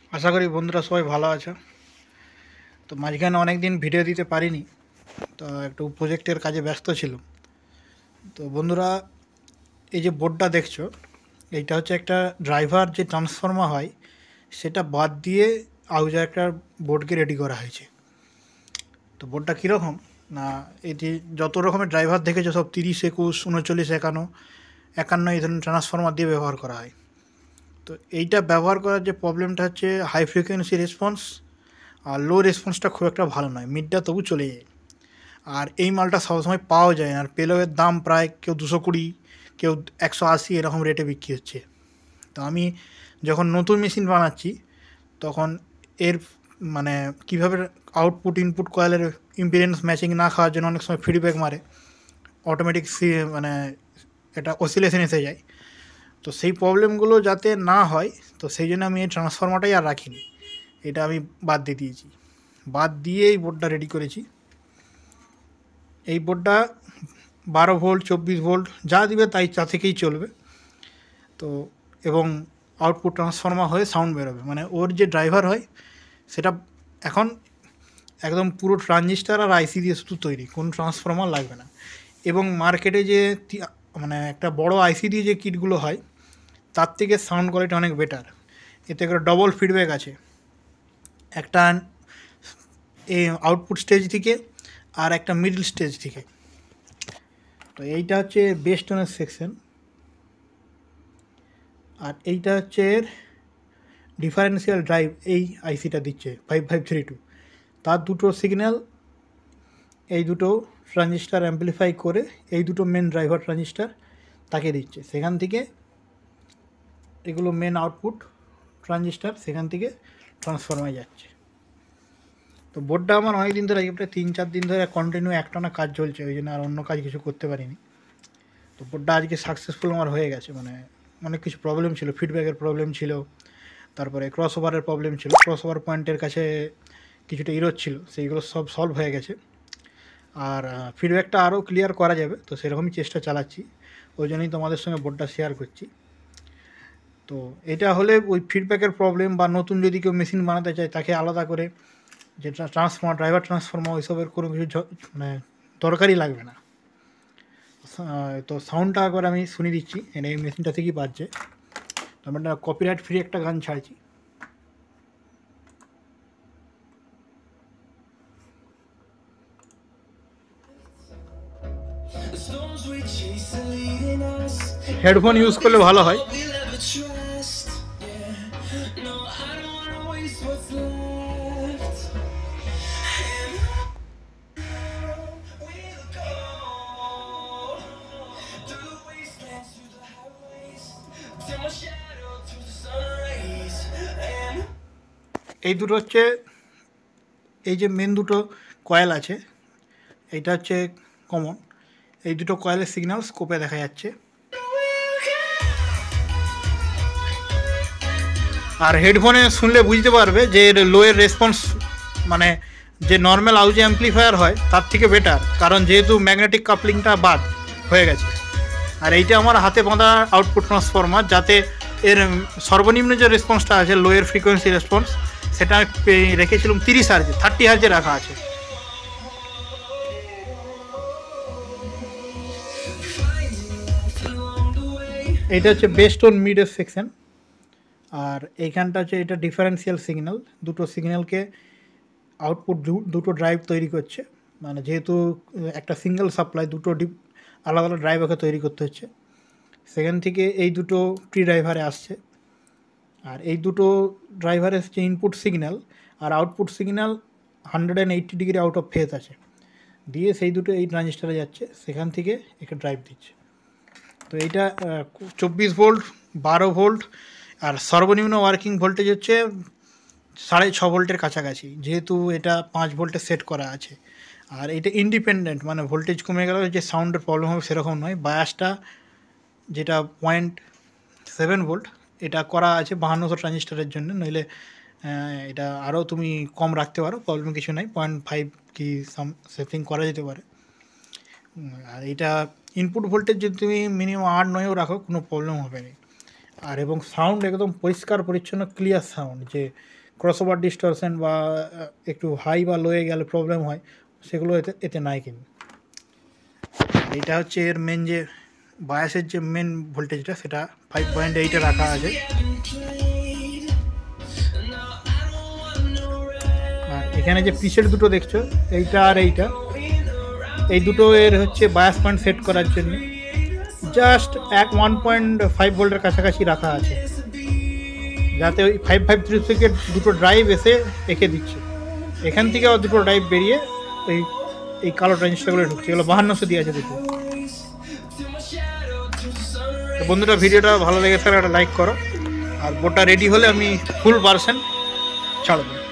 আশা করি বন্ধুরা সবাই ভালো আছে। তো মাঝখানে অনেক দিন ভিডিও দিতে পারিনি, তো একটু প্রজেক্টের কাজে ব্যস্ত ছিলাম। তো বন্ধুরা, এই যে বোর্ডটা দেখছো, এইটা হচ্ছে একটা ড্রাইভার যে ট্রান্সফর্মার হয় সেটা বাদ দিয়ে আউজার একটা বোর্ডকে রেডি করা হয়েছে। তো বোর্ডটা কীরকম না, এটি যত রকমের ড্রাইভার দেখেছো সব 30, 21, 39, 51, 51 এই ধরনের ট্রান্সফর্মার দিয়ে ব্যবহার করা হয়। তো এইটা ব্যবহার করার যে প্রবলেমটা হচ্ছে হাই ফ্রিকোয়েন্সি রেসপন্স আর লো রেসপন্সটা খুব একটা ভালো নয়, মিডটা তবু চলে যায়। আর এই মালটা সবসময় পাওয়া যায় না, আর পেলেও এর দাম প্রায় কেউ 220, কেউ 180 এরকম রেটে বিক্রি হচ্ছে। তো আমি যখন নতুন মেশিন বানাচ্ছি তখন এর মানে কীভাবে আউটপুট ইনপুট কয়েলের ইম্পিডেন্স ম্যাচিং না খাওয়ার জন্য অনেক সময় ফিডব্যাক মারে, অটোমেটিক মানে এটা অসিলেশন এসে যায়। তো সেই প্রবলেমগুলো যাতে না হয়, তো সেই জন্য আমি এই ট্রান্সফর্মারটাই আর রাখিনি, এটা আমি বাদ দিয়ে দিয়েছি। বাদ দিয়ে এই বোর্ডটা রেডি করেছি। এই বোর্ডটা 12 ভোল্ট, 24 ভোল্ট যা দিবে তাই তা থেকেই চলবে। তো এবং আউটপুট ট্রান্সফর্মার হয়ে সাউন্ড বেরোবে, মানে ওর যে ড্রাইভার হয় সেটা এখন একদম পুরো ট্রানজিস্টার আর আইসি দিয়ে শুধু তৈরি, কোনো ট্রান্সফর্মার লাগবে না। এবং মার্কেটে যে মানে একটা বড় আইসি দিয়ে যে কিটগুলো হয় তার থেকে সাউন্ড কোয়ালিটি অনেক বেটার। এতে করে ডবল ফিডব্যাক আছে, একটা এই আউটপুট স্টেজ থেকে আর একটা মিডল স্টেজ থেকে। তো এইটা হচ্ছে বেস টোনের সেকশন, আর এইটা হচ্ছে এর ডিফারেন্সিয়াল ড্রাইভ। এই আইসিটা দিচ্ছে 5532, তার দুটো সিগন্যাল এই দুটো ট্রানজিস্টার অ্যাম্পলিফাই করে এই দুটো মেন ড্রাইভার ট্রানজিস্টার তাকে দিচ্ছে। সেখান থেকে এগুলো মেন আউটপুট ট্রানজিস্টার, সেখান থেকে ট্রান্সফর্মায় যাচ্ছে। তো বোর্ডটা আমার অনেক দিন ধরে, প্রায় 3-4 দিন ধরে কন্টিনিউ একটানা কাজ চলছে, ওই জন্য আর অন্য কাজ কিছু করতে পারিনি। তো বোর্ডটা আজকে সাকসেসফুল আমার হয়ে গেছে। মানে অনেক কিছু প্রবলেম ছিল, ফিডব্যাকের প্রবলেম ছিল, তারপরে ক্রস ওভারের প্রবলেম ছিল, ক্রস ওভার পয়েন্টের কাছে কিছুটা ইরোর ছিল, সেইগুলো সব সলভ হয়ে গেছে। আর ফিডব্যাকটা আরও ক্লিয়ার করা যাবে, তো সেরকমই চেষ্টা চালাচ্ছি, ওই জন্যই তোমাদের সঙ্গে বোর্ডটা শেয়ার করছি। তো এটা হলে ওই ফিডব্যাকের প্রবলেম বা নতুন যদি কেউ মেশিন বানাতে চায় তাকে আলাদা করে যে ট্রান্সফর্মার, ড্রাইভার ট্রান্সফর্মার ওইসবের কোনো কিছু মানে দরকারই লাগবে না। তো সাউন্ডটা একবার আমি শুনে দিচ্ছি, এই মেশিনটা থেকেই বাজছে। আমরা কপিরাইট ফ্রি একটা গান ছাড়ছি। হেডফোন ইউজ করলে ভালো হয়। এই দুটো হচ্ছে, এই যে মেন দুটো কয়েল আছে, এইটা হচ্ছে কমন, এই দুটো কয়েলের সিগন্যাল স্কোপে দেখা যাচ্ছে। আর হেডফোনে শুনলে বুঝতে পারবে যে লোয়ের রেসপন্স মানে যে নর্মাল আউজি অ্যাম্পলিফায়ার হয় তার থেকে বেটার, কারণ যেহেতু ম্যাগনেটিক কাপলিংটা বাদ হয়ে গেছে। আর এইটা আমার হাতে বাঁধা আউটপুট ট্রান্সফর্মার, যাতে এর সর্বনিম্ন যে রেসপন্সটা আছে লোয়ের ফ্রিকোয়েন্সি রেসপন্স, সেটা রেখেছিলাম 30 হার্জে, 30 হার্জে রাখা আছে। এটা হচ্ছে বেস্ট অন মিডের সেকশন। আর এইখানটা হচ্ছে এটা ডিফারেন্সিয়াল সিগন্যাল, দুটো সিগন্যালকে আউটপুট দুটো ড্রাইভ তৈরি করছে, মানে যেহেতু একটা সিঙ্গেল সাপ্লাই দুটো আলাদা আলাদা ড্রাইভ ওকে তৈরি করতে হচ্ছে, সেখান থেকে এই দুটো প্রি ড্রাইভারে আসছে। আর এই দুটো ড্রাইভারের যে ইনপুট সিগন্যাল আর output signal 180 degree out of phase আছে, দিয়ে সেই দুটো এই ট্রানজিস্টারে যাচ্ছে, সেখান থেকে একে ড্রাইভ দিচ্ছে। তো এইটা 24 ভোল্ট, 12 ভোল্ট, আর সর্বনিম্ন ওয়ার্কিং ভোল্টেজ হচ্ছে 6.5 ভোল্টের কাছাকাছি, যেহেতু এটা 5 ভোল্টে সেট করা আছে। আর এটা ইন্ডিপেন্ডেন্ট, মানে ভোল্টেজ কমে গেলে যে সাউন্ডের প্রবলেম হবে সেরকম নয়। বায়াসটা যেটা 0.7 ভোল্ট, এটা করা আছে 5200 ট্রানজিস্টারের জন্য, নইলে এটা আরও তুমি কম রাখতে পারো, প্রবলেম কিছু নাই, 0.5 কি সেটিং করা যেতে পারে। আর এটা ইনপুট ভোল্টেজ যদি তুমি মিনিমাম 8-9ও রাখো কোনো প্রবলেম হবে না। আর এবং সাউন্ড একদম পরিষ্কার পরিচ্ছন্ন ক্লিয়ার সাউন্ড, যে ক্রসওভার ডিস্টরশন বা একটু হাই বা লোয়ে গেলে প্রবলেম হয় সেগুলো এতে নাই। কিন্তু এইটা হচ্ছে এর মেন যে বায়াসের যে মেন ভোল্টেজটা সেটা 5.8 রাখা আছে। আর এখানে যে পিসের দুটো দেখছো, এইটা আর এইটা, এই দুটো এর হচ্ছে বায়াস পয়েন্ট সেট করার জন্য জাস্ট 1.5 ভোল্টের কাছাকাছি রাখা আছে, যাতে ওই 553 থেকে দুটো ড্রাইভ এসে রেখে দিচ্ছে। এখান থেকে আবার দুটো ড্রাইভ বেরিয়ে এই কালো ট্রানজিস্টারগুলো ঢুকছে। এগুলো 5200 দিয়ে আছে দেখুন। বন্ধুরা ভিডিওটা ভালো লেগে থাকলে একটা লাইক করো, আর বোর্ডটা রেডি হলে আমি ফুল ভার্সন ছাড়বো।